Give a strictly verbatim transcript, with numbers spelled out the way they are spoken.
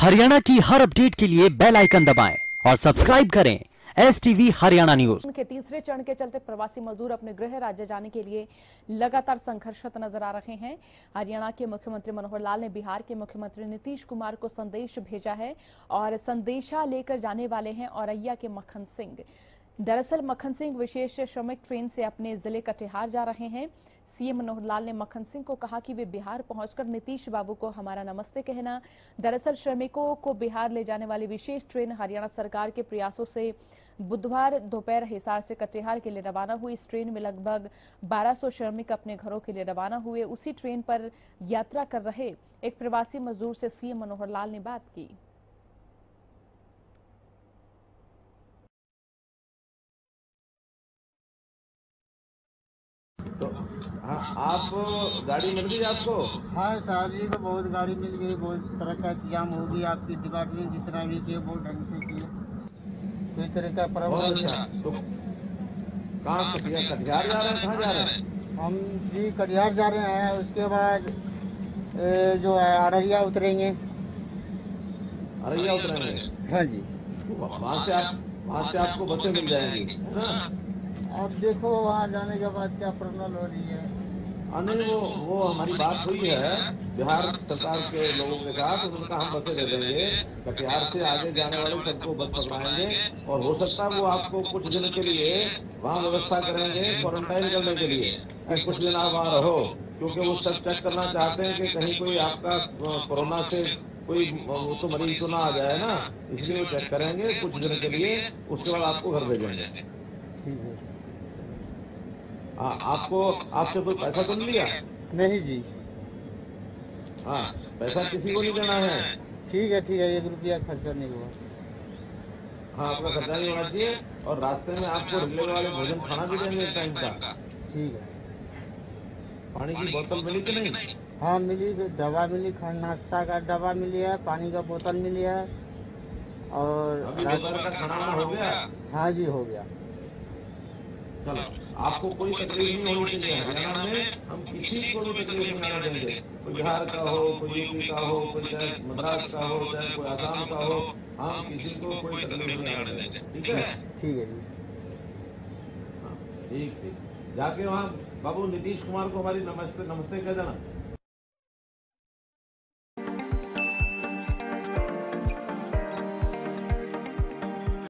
हरियाणा की हर अपडेट के लिए बेल आइकन दबाएं और सब्सक्राइब करें एस टीवी हरियाणा न्यूज। उनके तीसरे चरण के चलते प्रवासी मजदूर अपने गृह राज्य जाने के लिए लगातार संघर्षरत नजर आ रहे हैं। हरियाणा के मुख्यमंत्री मनोहर लाल ने बिहार के मुख्यमंत्री नीतीश कुमार को संदेश भेजा है और संदेशा लेकर जाने वाले हैं औरैया के मक्खन सिंह। दरअसल मक्खन सिंह विशेष श्रमिक ट्रेन से अपने जिले कटिहार जा रहे हैं। सीएम मनोहर लाल ने मक्खन सिंह को कहा कि वे बिहार पहुंचकर नीतीश बाबू को हमारा नमस्ते कहना। दरअसल श्रमिकों को बिहार ले जाने वाली विशेष ट्रेन हरियाणा सरकार के प्रयासों से बुधवार दोपहर हिसार से कटिहार के लिए रवाना हुई। इस ट्रेन में लगभग बारह सौ श्रमिक अपने घरों के लिए रवाना हुए। उसी ट्रेन पर यात्रा कर रहे एक प्रवासी मजदूर से सीएम मनोहर लाल ने बात की। तो हाँ, आप गाड़ी मिल गई आपको? हाँ साहब जी को बहुत गाड़ी मिल गई, बहुत तरह का इंतजाम हो गया। आपकी डिपार्टमेंट जितना भी किए बहुत ढंग से किए, कोई तरह का प्रॉब्लम नहीं। तो कहाँ कटिहार कटिहार जा रहे हैं? कहाँ जा रहे हैं? हम जी कटिहार जा रहे हैं। उसके बाद ए, जो है अररिया उतरेंगे। अररिया उतरेंगे? हाँ जी। वहाँ से आप वहाँ से आपको बसें मिल जाएंगी, है ना? अब देखो वहाँ जाने के बाद क्या प्रॉब्लम हो रही है। नहीं, वो वो हमारी बात हुई है बिहार सरकार के लोगों के साथ। उनका हम बसें दे देंगे, कटिहार से आगे जाने वाले सबको बस पकड़ाएंगे और हो सकता है वो आपको कुछ दिन के लिए वहाँ व्यवस्था करेंगे क्वारंटाइन करने के लिए कि कुछ दिन आप वहाँ रहो, क्योंकि वो सब चेक करना चाहते हैं कि कहीं कोई आपका कोरोना से कोई वो तो मरीज तो ना आ जाए ना, इसलिए वो चेक करेंगे कुछ दिन के लिए। उसके बाद आपको घर भेजेंगे। हाँ, आपको आपसे कोई पैसा तो नहीं लिया? नहीं जी। हाँ, पैसा किसी को नहीं देना है। ठीक है ठीक है, एक रुपया खर्चा नहीं हुआ। हाँ, आपका खर्चा नहीं होना चाहिए। और रास्ते में आपको रिले वाले भोजन खाना भी देंगे एक टाइम का। ठीक है। पानी की बोतल मिली कि नहीं? हाँ मिली, दवा मिली, खाना नाश्ता का दवा मिली है, पानी का बोतल मिली है। और अभी दोपहर का खाना हो गया? हाँ जी हो गया। चलो, आपको कोई तकलीफ नहीं होनी चाहिए। हरियाणा में हम किसी को भी तकलीफ नहीं आने देंगे। कोई बिहार का हो, कोई यूपी का हो, कोई चाहे मद्रास का हो, चाहे कोई आसाम का हो, हम किसी को कोई तकलीफ नहीं आने देंगे। ठीक है? ठीक है जी। हाँ, ठीक ठीक। जाके वहाँ बाबू नीतीश कुमार को हमारी नमस्ते नमस्ते कह देना।